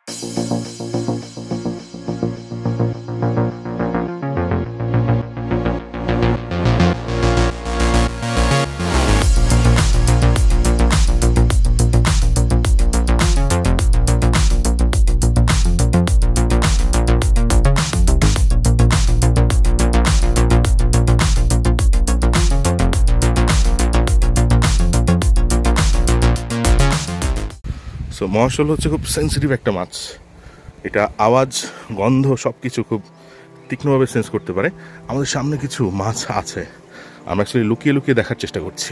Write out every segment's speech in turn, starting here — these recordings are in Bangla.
সো মহাশোল হচ্ছে খুব সেন্সিটিভ একটা মাছ। এটা আওয়াজ, গন্ধ সব কিছু খুব তীক্ষ্ণভাবে সেন্স করতে পারে। আমাদের সামনে কিছু মাছ আছে, আমরা অ্যাকচুয়ালি লুকিয়ে লুকিয়ে দেখার চেষ্টা করছি।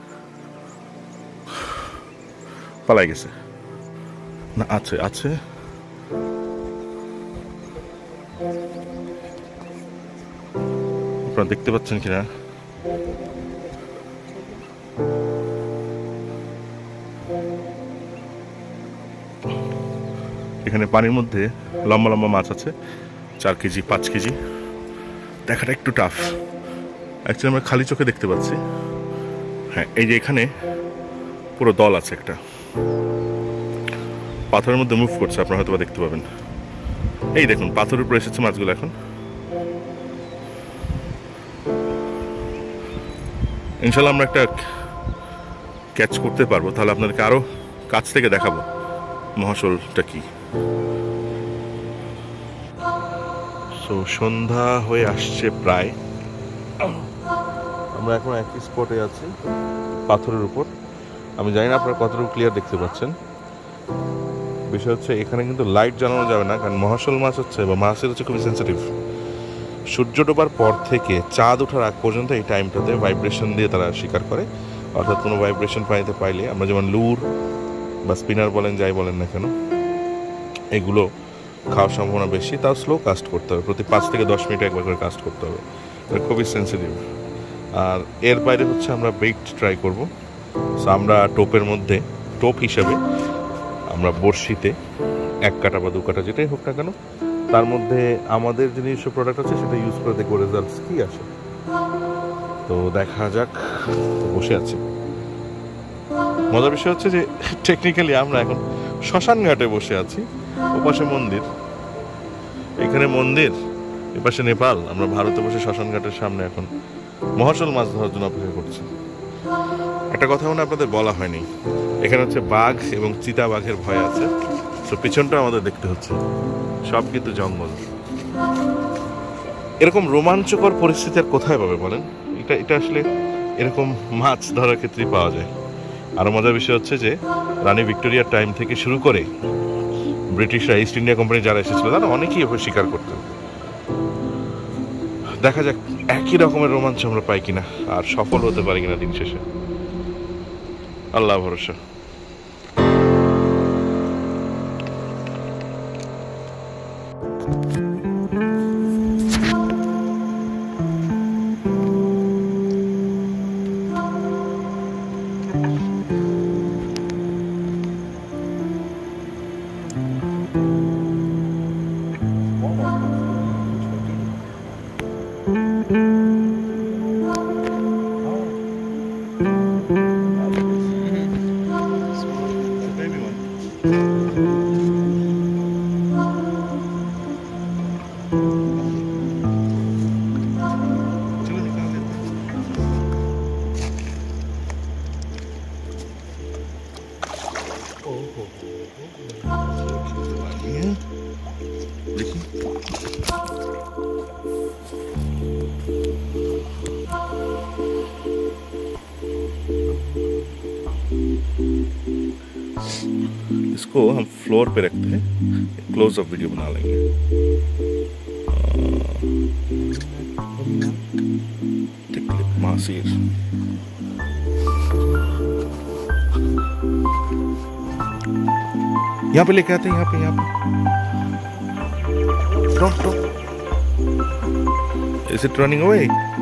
পালাই গেছে না? আছে আছে, আপনারা দেখতে পাচ্ছেন কিনা? এখানে পানির মধ্যে লম্বা লম্বা মাছ আছে, 4 কেজি 5 কেজি। দেখাটা একটু টাফ, অ্যাকচুয়ালি আমরা খালি চোখে দেখতে পাচ্ছি। হ্যাঁ, এই যে এখানে পুরো দল আছে, একটা পাথরের মধ্যে মুভ করছে, আপনারা হয়তো দেখতে পাবেন। এই দেখুন, পাথরের উপরে এসেছে মাছগুলো। এখন ইনশাল্লাহ আমরা একটা ক্যাচ করতে পারবো, তাহলে আপনাদেরকে আরো কাছ থেকে দেখাবো মহাশোলটা কি। সো সন্ধ্যা হয়ে আসছে প্রায়, আমরা এখন একই স্পটে আছি পাথরের উপর। আমি জানি না আপনারা কতটুকু ক্লিয়ার দেখতে পাচ্ছেন। বিষয় হচ্ছে এখানে কিন্তু লাইট জ্বালানো যাবে না, কারণ মহাশোল মাছ হচ্ছে বা মাছের হচ্ছে খুবই সেন্সিটিভ। সূর্য ডোবার পর থেকে চাঁদ ওঠার আগ পর্যন্ত এই টাইমটাতে ভাইব্রেশন দিয়ে তারা শিকার করে। অর্থাৎ কোনো ভাইব্রেশন পানিতে পাইলে, আমরা যেমন লুর বা স্পিনার বলেন, যাই বলেন না কেন, এগুলো খাওয়ার সম্ভাবনা বেশি। তাও স্লো কাস্ট করতে হবে, প্রতি 5 থেকে 10 মিনিটে একবার করে কাস্ট করতে হবে। এটা খুবই সেন্সিটিভ। আর এর বাইরে হচ্ছে আমরা বেইট ট্রাই করব। সো আমরা টোপের মধ্যে, টোপ হিসাবে আমরা বড়শিতে 1 কাটা বা 2 কাটা যেটাই হোক না কেন, তার মধ্যে আমাদের যে নিজস্ব প্রোডাক্ট আছে সেটা ইউজ করে দেখবো রেজাল্টস কী আসে। তো দেখা যাক। তো বসে আছি। মজার বিষয় হচ্ছে যে টেকনিক্যালি আমরা এখন শ্মশান ঘাটে বসে আছি। ওপাশে মন্দির, এখানে মন্দির, এপাশে নেপাল। আমরা ভারতে বসে শ্মশান ঘাটের সামনে এখন মহাশোল মাছ ধরার জন্য অপেক্ষা করছি। একটা কথা মনে আপনাদের বলা হয়নি, এখানে হচ্ছে বাঘ এবং চিতা বাঘের ভয় আছে। তো পিছনটা আমাদের দেখতে হচ্ছে, সব কিন্তু জঙ্গল। এরকম রোমাঞ্চকর পরিস্থিতি আর কোথায় পাবে বলেন? এটা আসলে এরকম মাছ ধরার ক্ষেত্রেই পাওয়া যায়। আরও মজার বিষয় হচ্ছে যে রানী ভিক্টোরিয়ার টাইম থেকে শুরু করে ব্রিটিশরা, ইস্ট ইন্ডিয়া কোম্পানি যারা এসেছিল, তারা অনেকেই এভাবে শিকার করতেন। দেখা যাক একই রকমের রোমাঞ্চ আমরা পাই কিনা, আর সফল হতে পারি কিনা দিন শেষে। আল্লাহ ভরসা। इसको हम फ्लोर पे रखते हैं, क्लोज अप वीडियो बना लेंगे। मासीर यहाँ पे लेके आते हैं, यहाँ पे Stop. Is it running away?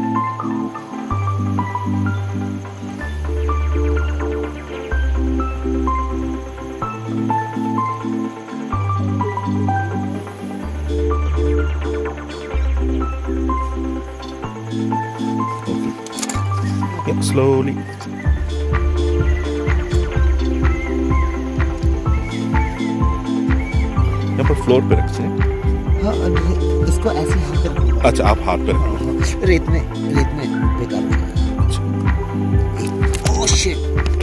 Yep, slowly. यहाँ पर फ्लोर पे रखते हैं। हाँ, इसको ऐसे हाथ पे रखो। अच्छा, आप हाथ पे रखो। रेत में बेकार। अच्छा। Oh shit.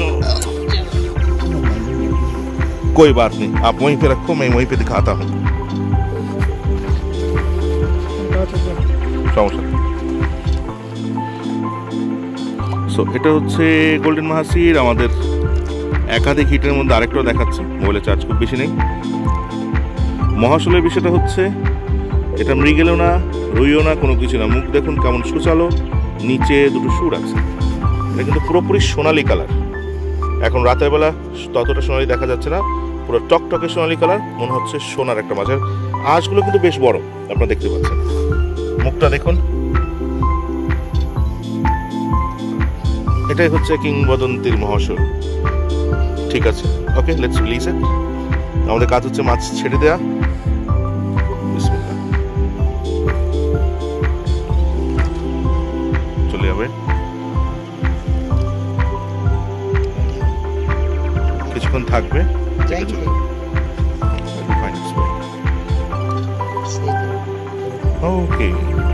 कोई बात नहीं, आप वहीं पे रखो, मैं वहीं पे दिखाता हूँ। সো এটা হচ্ছে গোল্ডেন মাহাসির। আমাদের একাধিক হিটের মধ্যে আরেকটাও দেখাচ্ছে, মোবাইলের চার্জ খুব বেশি নেই। মহাশলের বিষয়টা হচ্ছে এটা মৃগেলও না, রুইও না, কোনো কিছু না। মুখ দেখুন কেমন সুচালো, নিচে দুটো সুর আছে। এটা কিন্তু পুরোপুরি সোনালি কালার। এখন রাতের বেলা ততটা সোনালি দেখা যাচ্ছে না, পুরো টকটকে সোনালি কালার, মনে হচ্ছে সোনার একটা মাছের। আঁশগুলো কিন্তু বেশ বড়, আপনারা দেখতে পাচ্ছেন। মুখটা দেখুন, এটাই হচ্ছে কিংবদন্তির মহাশল। ঠিক আছে, ওকে, লেটস রিলিজ ইট। আমাদের কাজ হচ্ছে মাছ ছেড়ে দেয়া। বিসমিল্লাহ, চলে যাবে। কিছুক্ষণ থাকবে। ওকে।